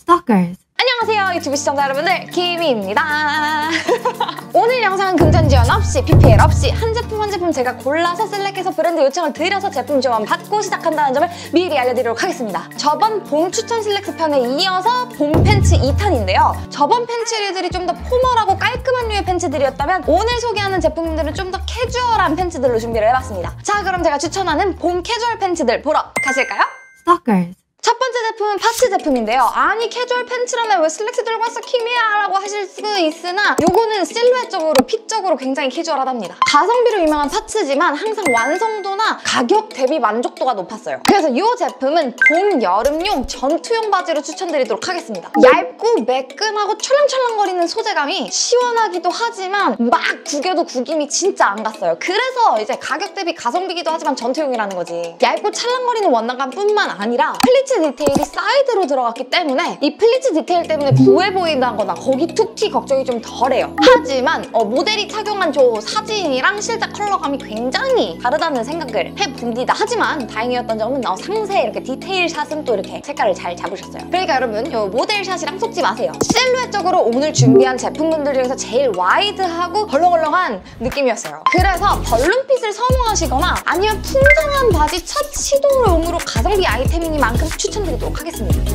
Stalkers. 안녕하세요 유튜브 시청자 여러분들, 키미입니다. 오늘 영상은 금전 지원 없이 PPL 없이 한 제품 제가 골라서 셀렉해서 브랜드 요청을 드려서 제품 지원 받고 시작한다는 점을 미리 알려드리도록 하겠습니다. 저번 봄 추천 실렉스 편에 이어서 봄 팬츠 2탄인데요. 저번 팬츠류들이 좀 더 포멀하고 깔끔한 류의 팬츠들이었다면 오늘 소개하는 제품들은 좀 더 캐주얼한 팬츠들로 준비를 해봤습니다. 자, 그럼 제가 추천하는 봄 캐주얼 팬츠들 보러 가실까요? Stalkers. 첫 번째 제품은 파츠 제품인데요. 아니 캐주얼 팬츠라면 왜 슬랙스 들고 왔어 키미야 라고 하실 수 있으나 요거는 실루엣적으로 핏적으로 굉장히 캐주얼하답니다. 가성비로 유명한 파츠지만 항상 완성도나 가격 대비 만족도가 높았어요. 그래서 이 제품은 봄, 여름용 전투용 바지로 추천드리도록 하겠습니다. 얇고 매끈하고 찰랑찰랑거리는 소재감이 시원하기도 하지만 막 구겨도 구김이 진짜 안 갔어요. 그래서 이제 가격 대비 가성비기도 하지만 전투용이라는 거지. 얇고 찰랑거리는 원단감뿐만 아니라 플리츠 디테일이 사이드로 들어갔기 때문에 이 플리츠 디테일 때문에 부해 보인다거나 거기 툭튀 걱정이 좀 덜해요. 하지만 모델이 착용한 저 사진이랑 실제 컬러감이 굉장히 다르다는 생각을 해봅니다. 하지만 다행이었던 점은 상세 이렇게 디테일 샷은 또 이렇게 색깔을 잘 잡으셨어요. 그러니까 여러분 이 모델 샷이랑 속지 마세요. 실루엣적으로 오늘 준비한 제품분들 중에서 제일 와이드하고 벌렁벌렁한 느낌이었어요. 그래서 벌룬핏을 선호하시거나 아니면 풍성한 바지 첫 시도용으로 가성비 아이템이니만큼 추천드리도록 하겠습니다.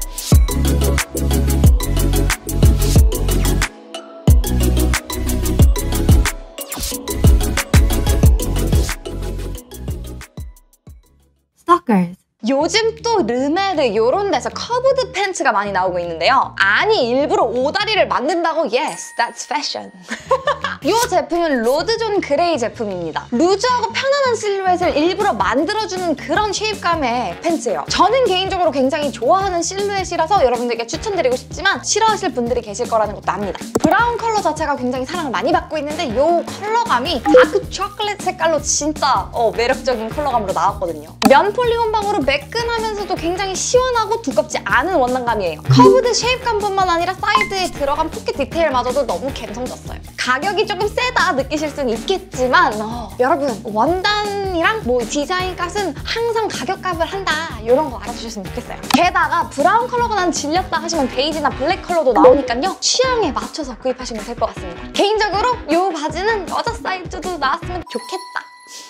Stalkers. 요즘 또 르메르 이런 데서 커브드 팬츠가 많이 나오고 있는데요. 아니 일부러 오다리를 만든다고? Yes, that's fashion. 이 제품은 로드존 그레이 제품입니다. 루즈하고 편안한 실루엣을 일부러 만들어주는 그런 쉐입감의 팬츠예요. 저는 개인적으로 굉장히 좋아하는 실루엣이라서 여러분들께 추천드리고 싶지만 싫어하실 분들이 계실 거라는 것도 압니다. 브라운 컬러 자체가 굉장히 사랑을 많이 받고 있는데 이 컬러감이 다크 초콜릿 색깔로 진짜 매력적인 컬러감으로 나왔거든요. 면 폴리홈방으로 매끈하면서도 굉장히 시원하고 두껍지 않은 원단감이에요. 커브드 쉐입감뿐만 아니라 사이드에 들어간 포켓 디테일마저도 너무 감성졌어요. 가격이 조금 세다 느끼실 수는 있겠지만 여러분 원단이랑 디자인 값은 항상 가격값을 한다 이런 거 알아주셨으면 좋겠어요. 게다가 브라운 컬러가 난 질렸다 하시면 베이지나 블랙 컬러도 나오니까요. 취향에 맞춰서 구입하시면 될 것 같습니다. 개인적으로 이 바지는 여자 사이즈도 나왔으면 좋겠다.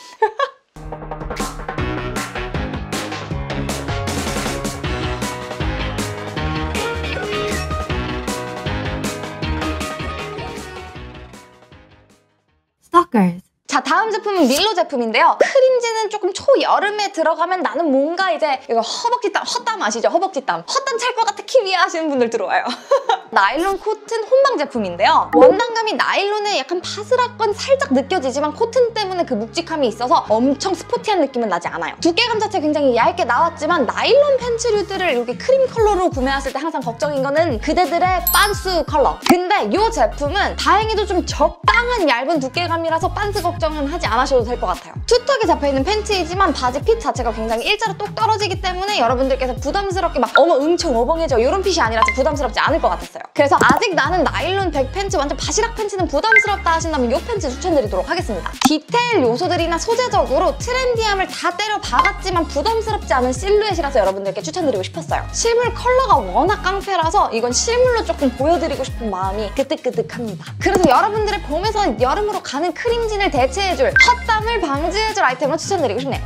Stalkers. 자, 다음 제품은 밀로 제품인데요. 크림지는 조금 초여름에 들어가면 나는 뭔가 이제 이거 허벅지땀, 헛땀 아시죠? 허벅지땀. 헛땀 찰 것 같아 키미야 하시는 분들 들어와요. 나일론 코튼 혼방 제품인데요. 원단감이 나일론에 약간 바스락건 살짝 느껴지지만 코튼 때문에 그 묵직함이 있어서 엄청 스포티한 느낌은 나지 않아요. 두께감 자체 굉장히 얇게 나왔지만 나일론 팬츠류들을 이렇게 크림 컬러로 구매하실 때 항상 걱정인 거는 그대들의 빤스 컬러. 근데 이 제품은 다행히도 좀 적당한 얇은 두께감이라서 빤스 걱정은 하지 않으셔도 될 것 같아요. 투턱에 잡혀있는 팬츠이지만 바지 핏 자체가 굉장히 일자로 똑 떨어지기 때문에 여러분들께서 부담스럽게 엄청 어벙해져 이런 핏이 아니라서 부담스럽지 않을 것 같았어요. 그래서 아직 나는 나일론 백 팬츠 완전 바시락 팬츠는 부담스럽다 하신다면 이 팬츠 추천드리도록 하겠습니다. 디테일 요소들이나 소재적으로 트렌디함을 다 때려 박았지만 부담스럽지 않은 실루엣이라서 여러분들께 추천드리고 싶었어요. 실물 컬러가 워낙 깡패라서 이건 실물로 조금 보여드리고 싶은 마음이 그득그득합니다. 그래서 여러분들의 봄에서 여름으로 가는 크림진을 대체해줄 헛땀을 방지해줄 아이템으로 추천드리고 싶네요.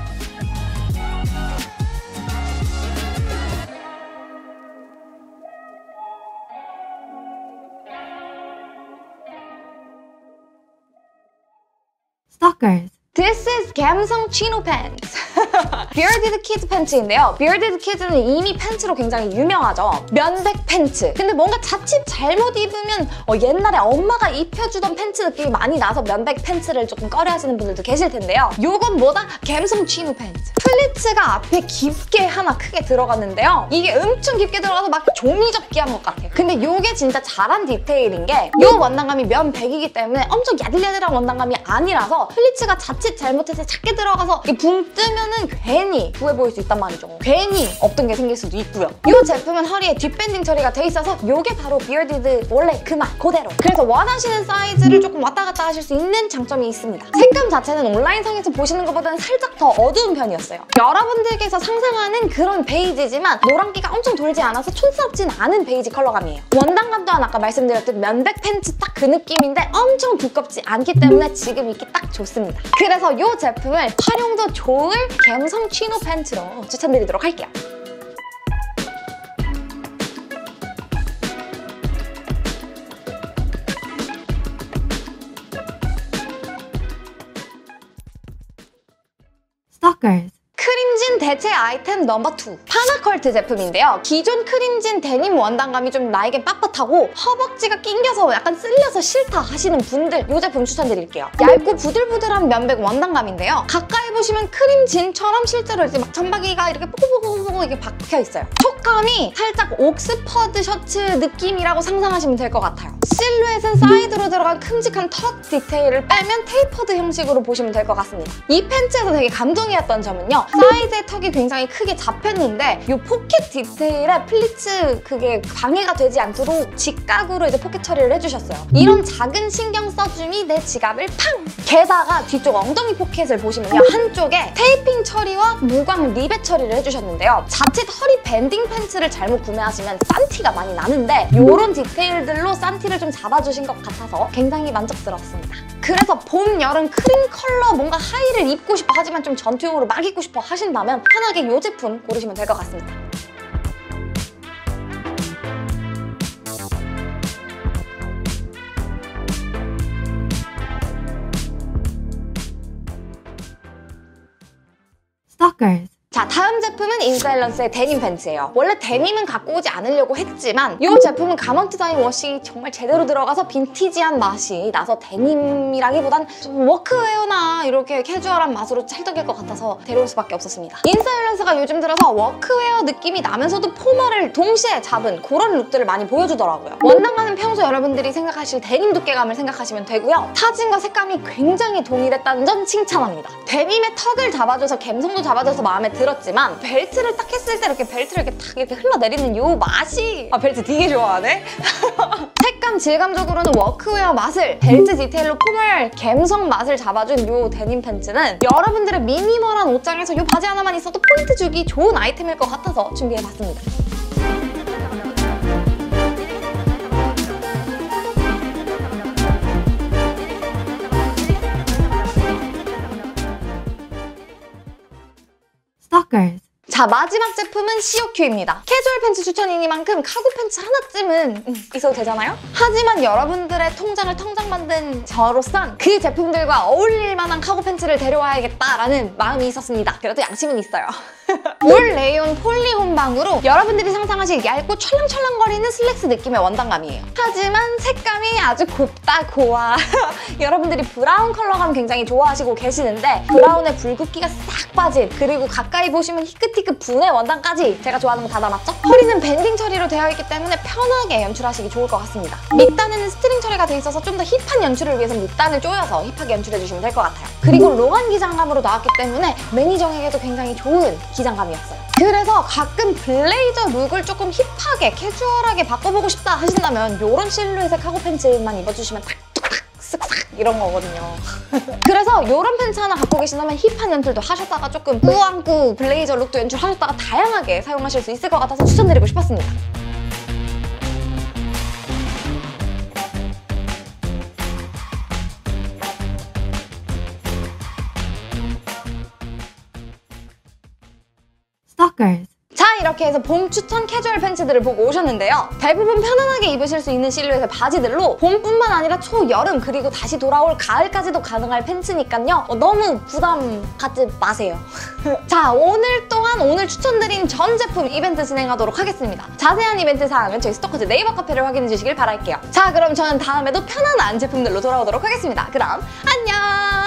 Stalkers. This is 감성 치노 팬츠. Bearded Kids 팬츠인데요. Bearded Kids는 이미 팬츠로 굉장히 유명하죠. 면백 팬츠. 근데 뭔가 자칫 잘못 입으면 옛날에 엄마가 입혀주던 팬츠 느낌이 많이 나서 면백 팬츠를 조금 꺼려하시는 분들도 계실 텐데요. 요건 뭐다? 감성 치노 팬츠. 플리츠가 앞에 깊게 하나 크게 들어갔는데요. 이게 엄청 깊게 들어가서 막 종이접기한 것 같아요. 근데 요게 진짜 잘한 디테일인 게 요 원단감이 면백이기 때문에 엄청 야들야들한 원단감이 아니라서 플리츠가 자칫 잘못해서 작게 들어가서 붕 뜨면은 괜히 부해 보일 수 있단 말이죠. 괜히 없던 게 생길 수도 있고요. 이 제품은 허리에 뒷밴딩 처리가 돼 있어서 이게 바로 비얼디드 원래 그 맛 그대로. 그래서 원하시는 사이즈를 조금 왔다 갔다 하실 수 있는 장점이 있습니다. 색감 자체는 온라인상에서 보시는 것보다는 살짝 더 어두운 편이었어요. 여러분들께서 상상하는 그런 베이지지만 노란기가 엄청 돌지 않아서 촌스럽진 않은 베이지 컬러감이에요. 원단감 또한 아까 말씀드렸듯 면백 팬츠 딱 그 느낌인데 엄청 두껍지 않기 때문에 지금 입기 딱 좋습니다. 그래서 이 제품을 활용도 좋을 감성 치노 팬츠로 추천드리도록 할게요. Stalkers. 크림진 대체 아이템 넘버 2 파나컬트 제품인데요. 기존 크림진 데님 원단감이 좀 나에게 빳빳하고 허벅지가 낑겨서 약간 쓸려서 싫다 하시는 분들 이 제품 추천드릴게요. 얇고 부들부들한 면백 원단감인데요. 가까이 보시면 크림진처럼 실제로 이제 막 점박이가 이렇게 뽀뽀뽀뽀 이렇게 박혀있어요. 촉감이 살짝 옥스퍼드 셔츠 느낌이라고 상상하시면 될 것 같아요. 실루엣은 사이드로 들어간 큼직한 턱 디테일을 빼면 테이퍼드 형식으로 보시면 될 것 같습니다. 이 팬츠에서 되게 감동이었던 점은요. 사이드의 턱이 굉장히 크게 잡혔는데 이 포켓 디테일에 플리츠 그게 방해가 되지 않도록 직각으로 이제 포켓 처리를 해주셨어요. 이런 작은 신경 써줌이 내 지갑을 팡! 게다가 뒤쪽 엉덩이 포켓을 보시면요. 한쪽에 테이핑 처리와 무광 리벳 처리를 해주셨는데요. 자칫 허리 밴딩 팬츠를 잘못 구매하시면 싼티가 많이 나는데 이런 디테일들로 싼티를 좀 잡아주신 것 같아서 굉장히 만족스러웠습니다. 그래서 봄, 여름 크림 컬러 뭔가 하의를 입고 싶어 하지만 좀 전투용으로 막 입고 싶어 하신다면 편하게 이 제품 고르시면 될 것 같습니다. Stalkers. 자, 다음 제품은 인사일런스의 데님 팬츠예요. 원래 데님은 갖고 오지 않으려고 했지만 이 제품은 가먼트 다인 워싱이 정말 제대로 들어가서 빈티지한 맛이 나서 데님이라기보단 좀 워크웨어나 이렇게 캐주얼한 맛으로 찰떡일 것 같아서 데려올 수밖에 없었습니다. 인사일런스가 요즘 들어서 워크웨어 느낌이 나면서도 포멀을 동시에 잡은 그런 룩들을 많이 보여주더라고요. 원단감은 평소 여러분들이 생각하실 데님 두께감을 생각하시면 되고요. 사진과 색감이 굉장히 동일했다는 점 칭찬합니다. 데님의 턱을 잡아줘서 감성도 잡아줘서 마음에 들었지만 벨트를 딱 했을 때 이렇게 벨트를 이렇게 딱 이렇게 흘러내리는 요 맛이 벨트 되게 좋아하네? 색감 질감적으로는 워크웨어 맛을 벨트 디테일로 포멀 감성 맛을 잡아준 요 데님 팬츠는 여러분들의 미니멀한 옷장에서 요 바지 하나만 있어도 포인트 주기 좋은 아이템일 것 같아서 준비해봤습니다. Stalkers. 자, 마지막 제품은 COQ입니다. 캐주얼 팬츠 추천이니만큼 카고 팬츠 하나쯤은 있어도 되잖아요? 하지만 여러분들의 통장을 텅장 만든 저로선 그 제품들과 어울릴 만한 카고 팬츠를 데려와야겠다라는 마음이 있었습니다. 그래도 양심은 있어요. 올 레이온 폴리 혼방으로 여러분들이 상상하실 얇고 철랑철랑거리는 슬랙스 느낌의 원단감이에요. 하지만 색감이 아주 곱다 고와. 여러분들이 브라운 컬러감 굉장히 좋아하시고 계시는데 브라운의 붉은기가 싹 빠진 그리고 가까이 보시면 히끗히끗 분의 원단까지 제가 좋아하는 거 다 담았죠? 허리는 밴딩 처리로 되어 있기 때문에 편하게 연출하시기 좋을 것 같습니다. 밑단에는 스트링 처리가 돼 있어서 좀 더 힙한 연출을 위해서 밑단을 조여서 힙하게 연출해주시면 될 것 같아요. 그리고 롱한 기장감으로 나왔기 때문에 매니저에게도 굉장히 좋은 기장감이었어요. 그래서 가끔 블레이저 룩을 조금 힙하게 캐주얼하게 바꿔보고 싶다 하신다면 이런 실루엣의 카고 팬츠만 입어주시면 딱 쓱싹 이런 거거든요. 그래서 이런 팬츠 하나 갖고 계신다면 힙한 연출도 하셨다가 조금 꾸안꾸 블레이저 룩도 연출하셨다가 다양하게 사용하실 수 있을 것 같아서 추천드리고 싶었습니다. Stalkers. 자, 이렇게 해서 봄 추천 캐주얼 팬츠들을 보고 오셨는데요. 대부분 편안하게 입으실 수 있는 실루엣의 바지들로 봄뿐만 아니라 초여름 그리고 다시 돌아올 가을까지도 가능할 팬츠니까요. 너무 부담 갖지 마세요. 자, 오늘 또한 오늘 추천드린 전 제품 이벤트 진행하도록 하겠습니다. 자세한 이벤트 사항은 저희 스토커즈 네이버 카페를 확인해 주시길 바랄게요. 자, 그럼 저는 다음에도 편안한 제품들로 돌아오도록 하겠습니다. 그럼 안녕!